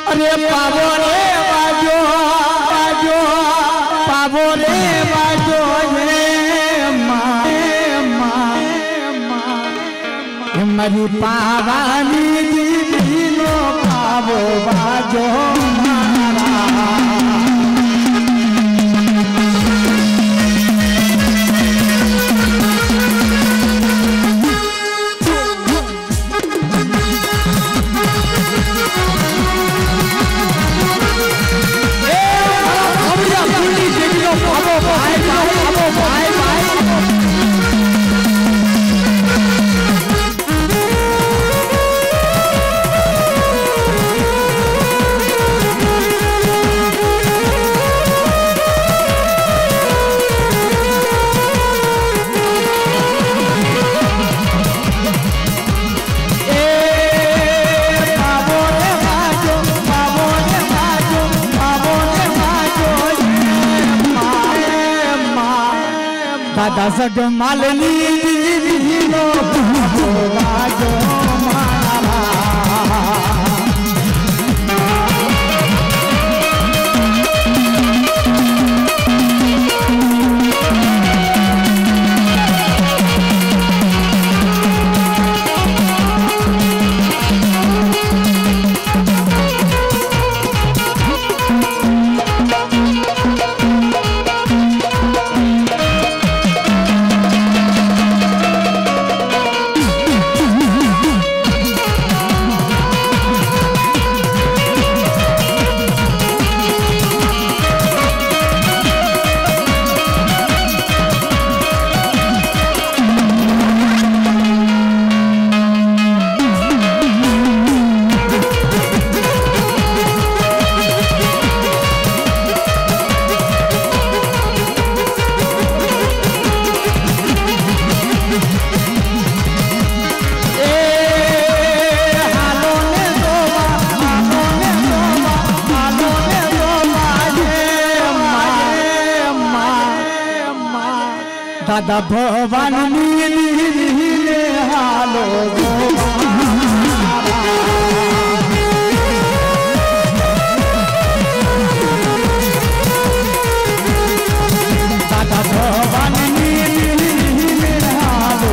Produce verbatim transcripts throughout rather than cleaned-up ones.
अरे पावो रे बाजो बाजो पावो रे बाजो रे माँ मारी पावानी दीदी नो पावो बाजो दादा सग मालनी दीदी नो बाजो मारा दादा भवानी नीले हालो दादा भवानी नीले हालो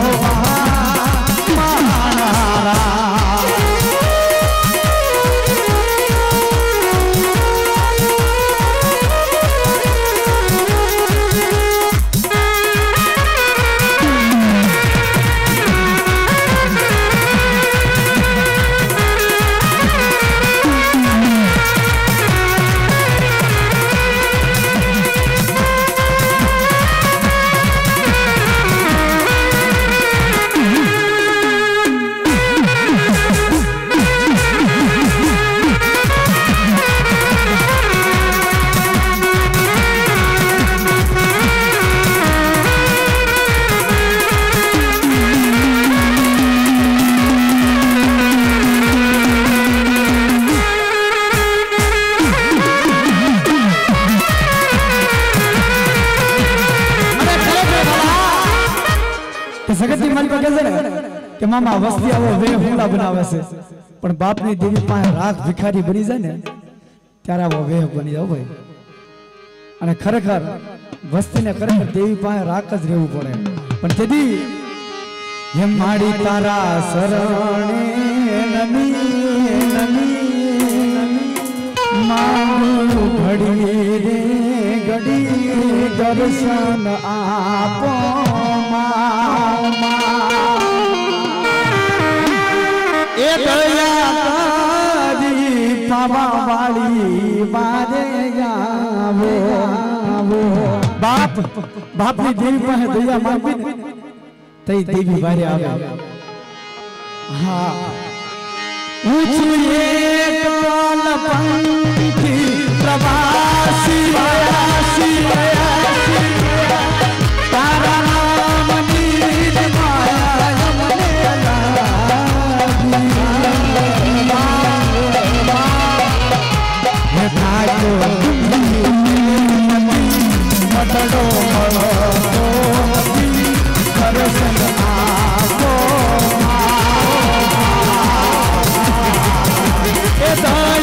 जगती मन को कैसे कि मामा वस्ती आवो वे हुला बनावे से पण बाप ની દેવી પાસે રાખ ભિખારી બની જાય ને ત્યારે આવો વેહ બની જાવ ભાઈ અને ખરેખર વસ્તીને ખરેખર દેવી પાસે રાખ જ રહેવું પડે પણ તેદી એમ માડી તારા શરણે નમી નમી માંગુ ઘડી રે ઘડી દર્શન આપો ए दया दी पावा वाली बारे जावो बाप बाप ने देवी पर दया मांगी तई देवी बारे आवे हां ऊंची एक काल पंखी प्रवासी आयासी आयासी तारा नाम नीर माया यमने मटड़ो दर्शन आपो ए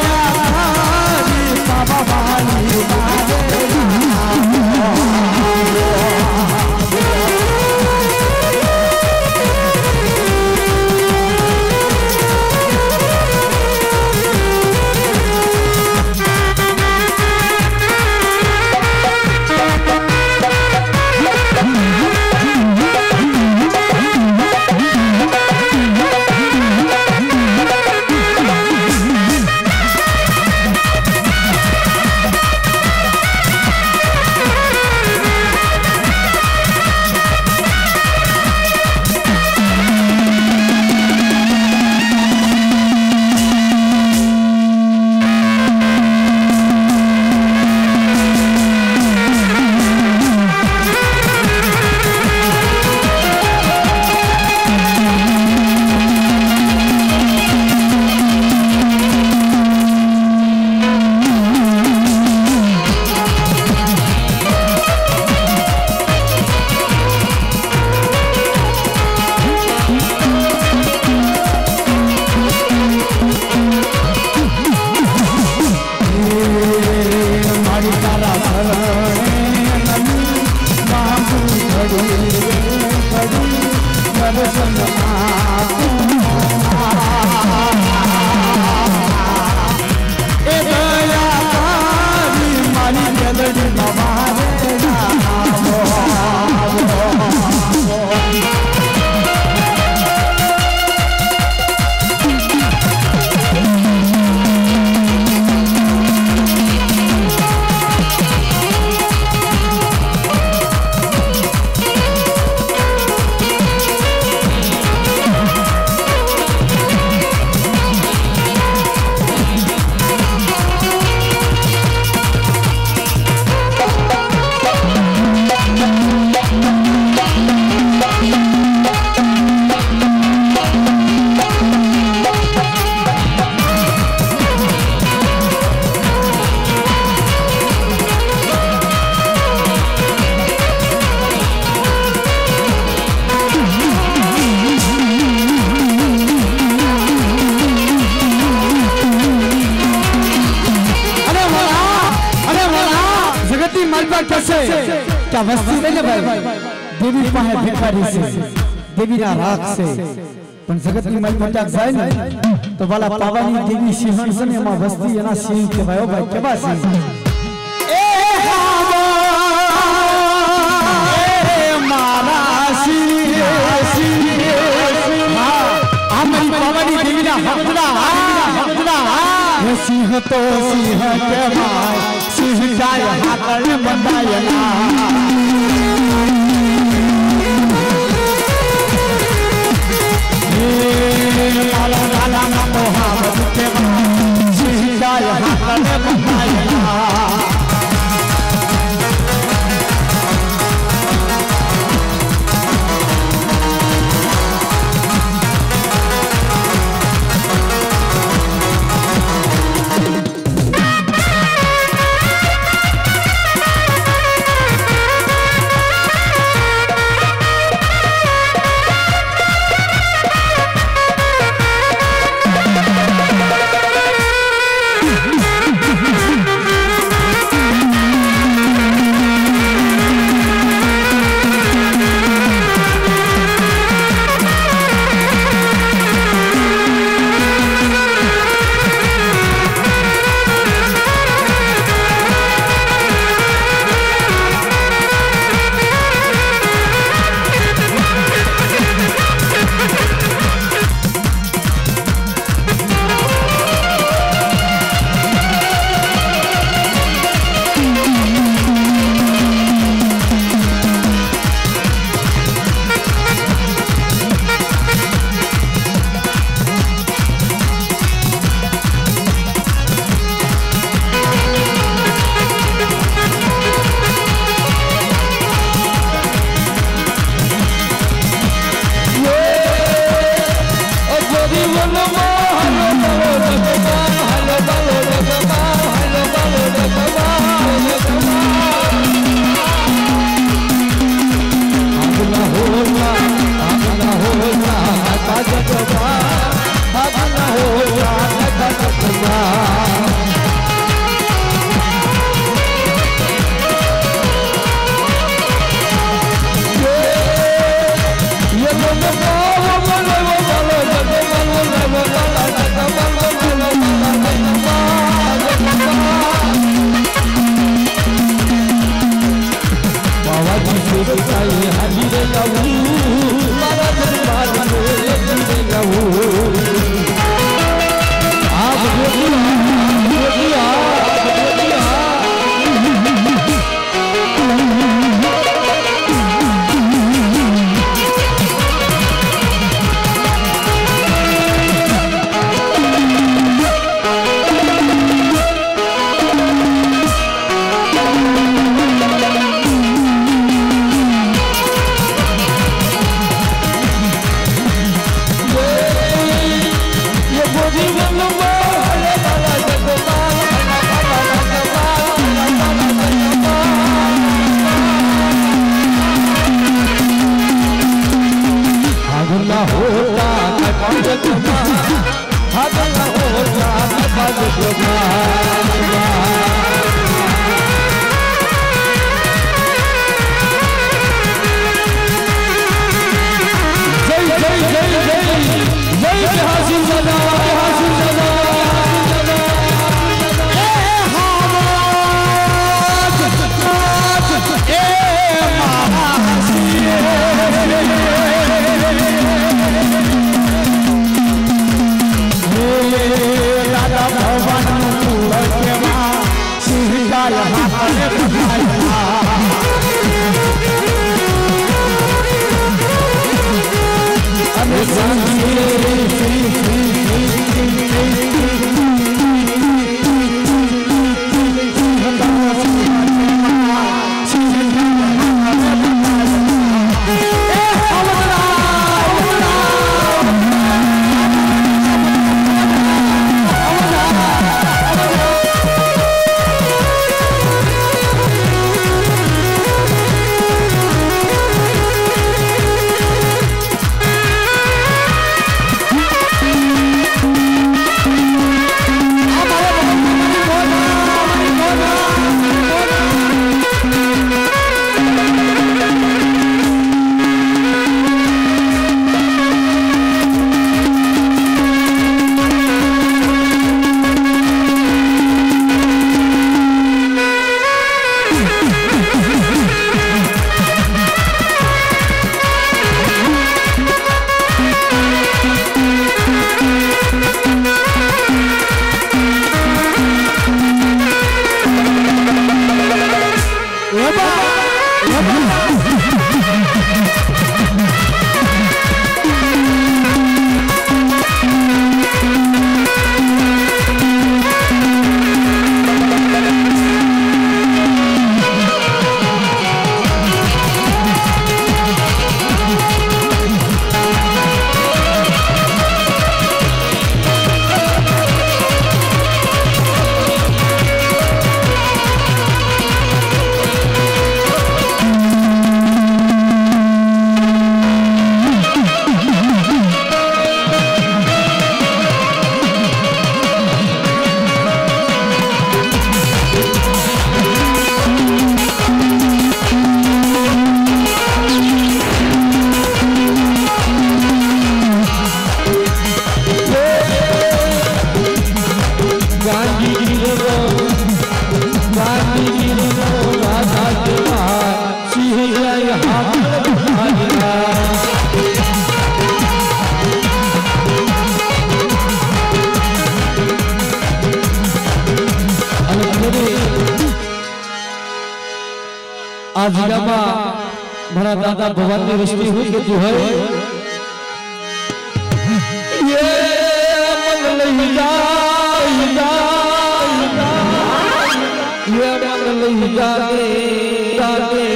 मलबा कैसे क्या वस्ती नहीं भाई देवी पाए भिखारी से देवी ना राख से पण जगत की मलबा क्या जाए ना तो वाला पावनी देवी सिंहन से ने मां वस्ती है ना सिंह के भाई भाई के बात ए हावा ए मारा सिंह सिंह हां हमारी पावनी देवी ना हमदला हमदला सिंह तो सिंह के भाई सिंह जाय हाकल बंदायना ये लाला लाला मोहब्बत के भाई सिंह जाय हाकल बंदायना गांधी गिरो गांधी गिरो राधा के सिंह हाथ आज जमा भरा दादा भगवान ने रश्मि हुई कि तू है ये मंगल ही जा ये मंगल ही जागे जागे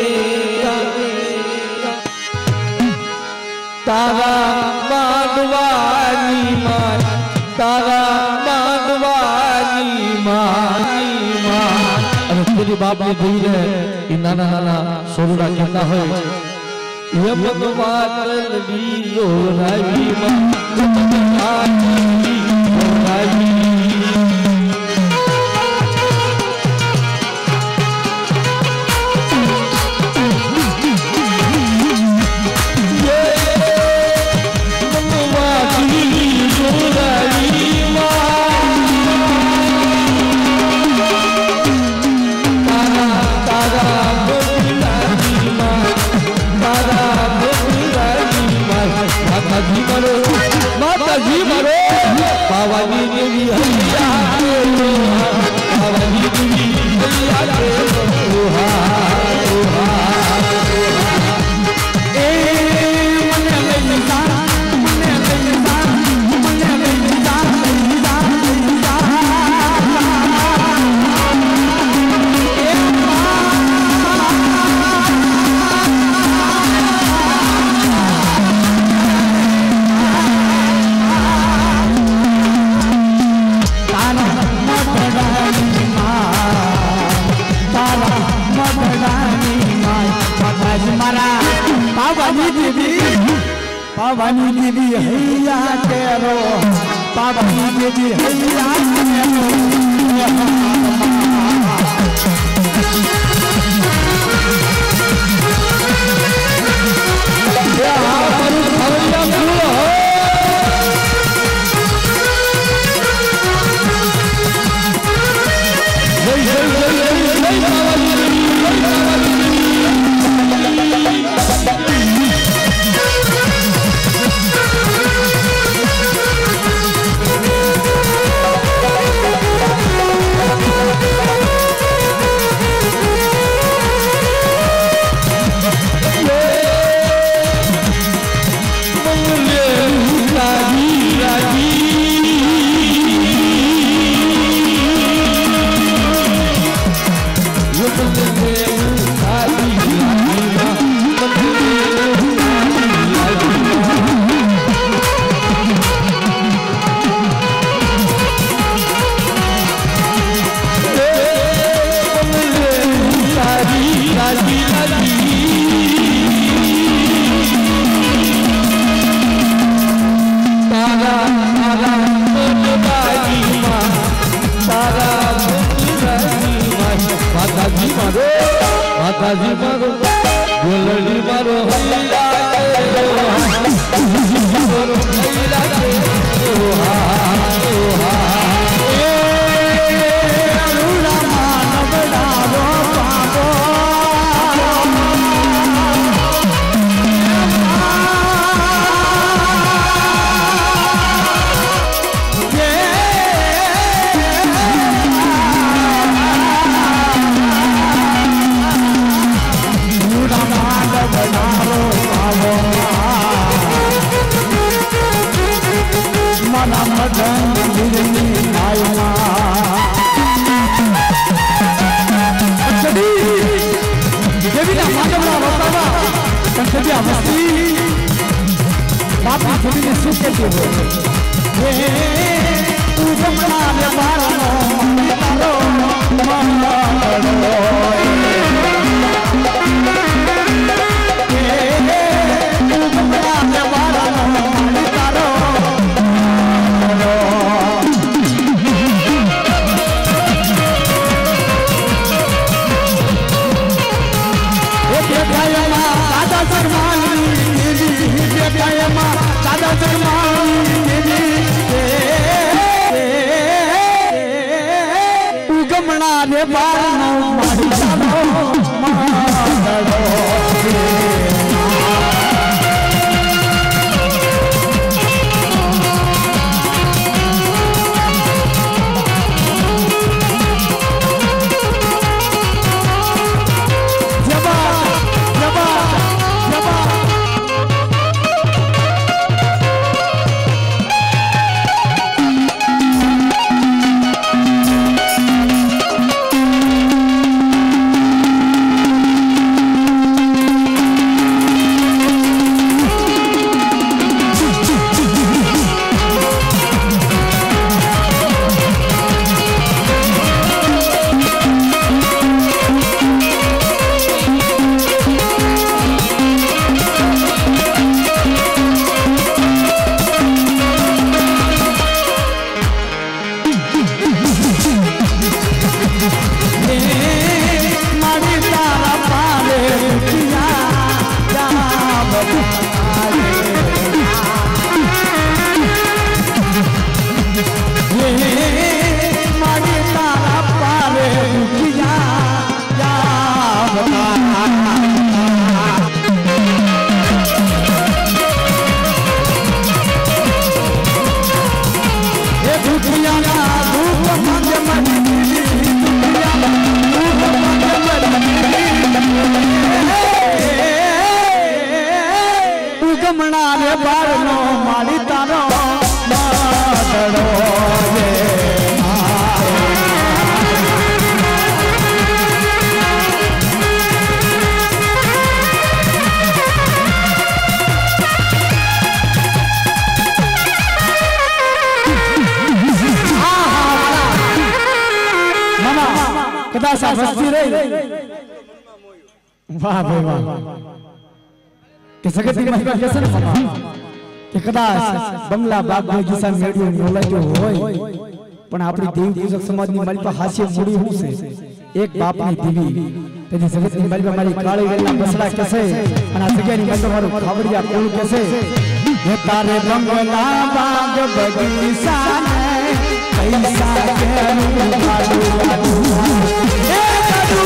तारा माधवानी माँ तारा माधवानी माँ तेरी बाप ने दी है नाना नाना सोना कहता है ये भगवान लीलो राई माँ पावानी देवी हैया पावानी देवी हैया ओहा ओहा ए मन में सा मन में सा मन में सा पावानी देवी पावानी देवी हैया केरो पावानी देवी हैया केरो या हमारी खवैया फूल हो जय जय जय जय पावानी देवी माताजी मारो गोलड़ी मारो हैया मारो हैया ओहा ओहा ए अरुणा मानव डालो पापो दादा गमना रे बार नो माड़ी जानो मादड़ो गमना रे बार नो माड़ी तारो मादड़ो रे मामा कदा सा बस्ती रे वाह भाई वाह के सगती महिमा कैसे न समा के कदाच बंगला बाग में किसान मेडियो नोलायो होय पण આપણી દેવ પૂજક સમાજની મારી પર હાસ્ય મૂડી હું છે એક બાપની દીવી તેની સગતી મારી પર મારી કાળી વેલના બસડા કેસે અને આ જગ્યાની મારી મારું ખાવડિયા કોળ કેસે હે તારે બંગલા બાગ બગીચા ને પૈસા કેનું કાડુ કાડુ હે કાડુ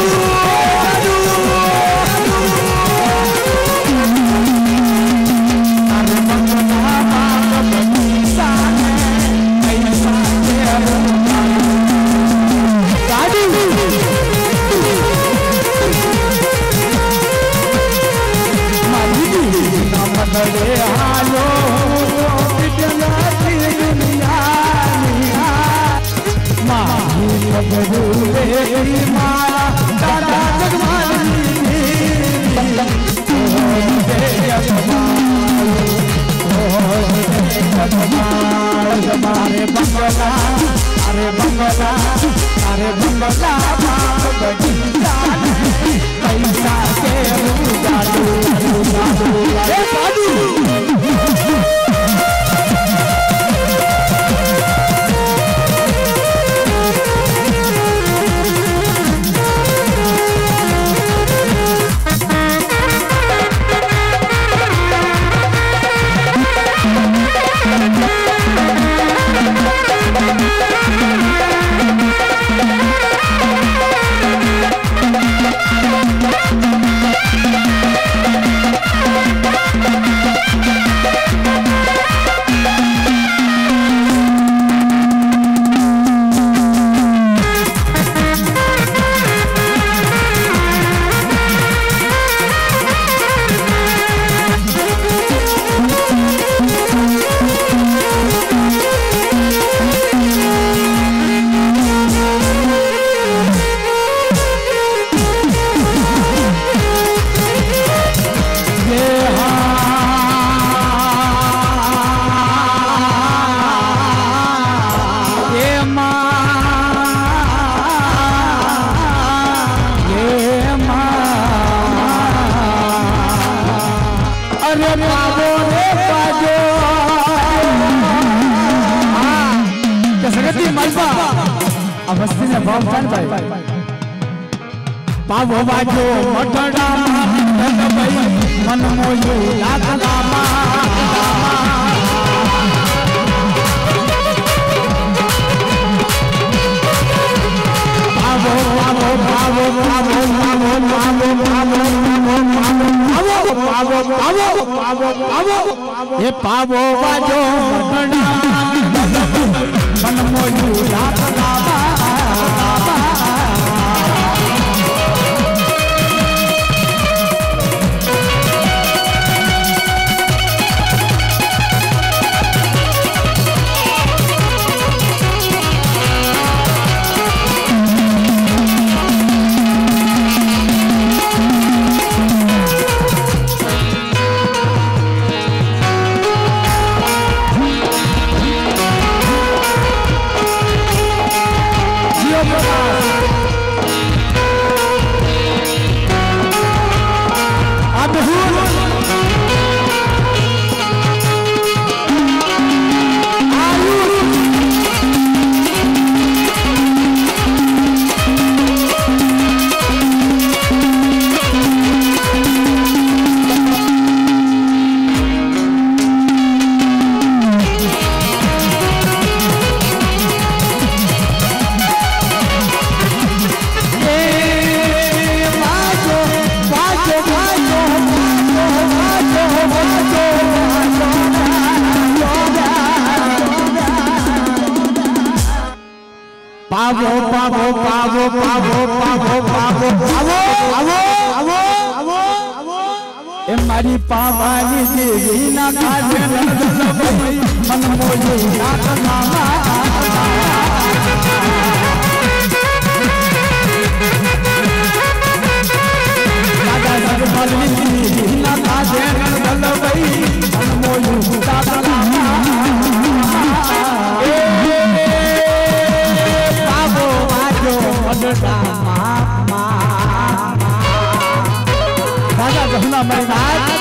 अरे बंगला अरे बंगला अरे बंगला बगीचा पैसा के जादू जादू जादू अवस्थी ने भाव जान भाई पावो बाजो मठड़ा मन भाई मन मोयो लागला मा पावो पावो पावो ये पावो बाजो मटना मन मोयू रात लावा पावो पावो पावो पावो पावो पावो पावो आवो आवो आवो आवो ए मारी पावानी देवी ना काजे मन मोये नाथ नामा राजा जगपालनी देवी ना काजे मन मोये नाथ नामा राजा जमुना मैदान